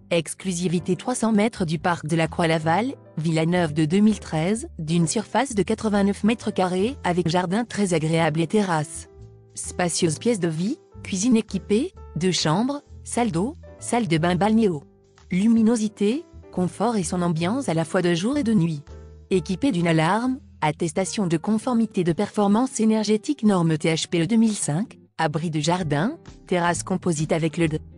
Exclusivité 300 mètres du parc de la Croix-Laval, villa neuve de 2013, d'une surface de 89 mètres carrés avec jardin très agréable et terrasse. Spacieuse pièce de vie, cuisine équipée, 2 chambres, salle d'eau, salle de bain balnéo. Luminosité, confort et son ambiance à la fois de jour et de nuit. Équipé d'une alarme, attestation de conformité de performance énergétique norme THPE 2005, abri de jardin, terrasse composite avec le